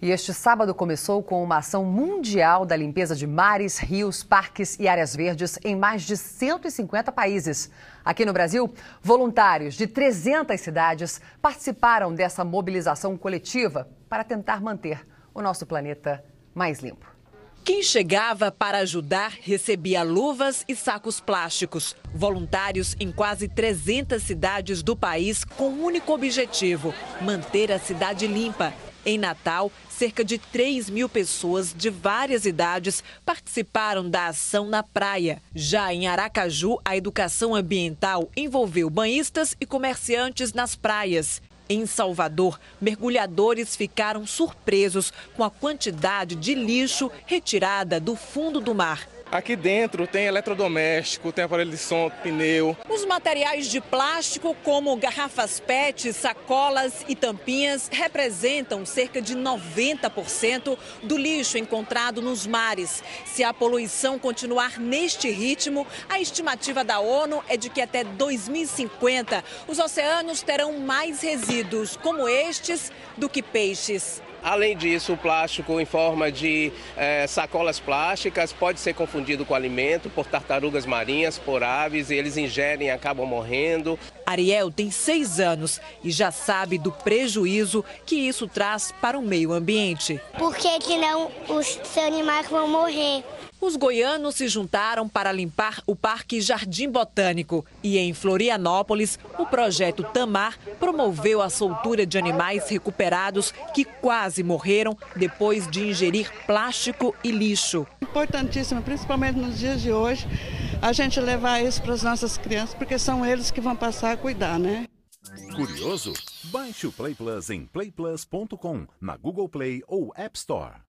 E este sábado começou com uma ação mundial da limpeza de mares, rios, parques e áreas verdes em mais de 150 países. Aqui no Brasil, voluntários de 300 cidades participaram dessa mobilização coletiva para tentar manter o nosso planeta mais limpo. Quem chegava para ajudar recebia luvas e sacos plásticos. Voluntários em quase 300 cidades do país com um único objetivo: manter a cidade limpa. Em Natal, cerca de 3.000 pessoas de várias idades participaram da ação na praia. Já em Aracaju, a educação ambiental envolveu banhistas e comerciantes nas praias. Em Salvador, mergulhadores ficaram surpresos com a quantidade de lixo retirada do fundo do mar. Aqui dentro tem eletrodoméstico, tem aparelho de som, pneu. Os materiais de plástico, como garrafas PET, sacolas e tampinhas, representam cerca de 90% do lixo encontrado nos mares. Se a poluição continuar neste ritmo, a estimativa da ONU é de que até 2050 os oceanos terão mais resíduos como estes do que peixes. Além disso, o plástico em forma de sacolas plásticas pode ser confundido com alimento por tartarugas marinhas, por aves, e eles ingerem e acabam morrendo. Ariel tem 6 anos e já sabe do prejuízo que isso traz para o meio ambiente. Porque senão os animais vão morrer. Os goianos se juntaram para limpar o Parque Jardim Botânico. E em Florianópolis, o projeto Tamar promoveu a soltura de animais recuperados que quase morreram depois de ingerir plástico e lixo. Importantíssimo, principalmente nos dias de hoje, a gente levar isso para as nossas crianças, porque são eles que vão passar a cuidar, né? Curioso? Baixe o Play Plus em playplus.com, na Google Play ou App Store.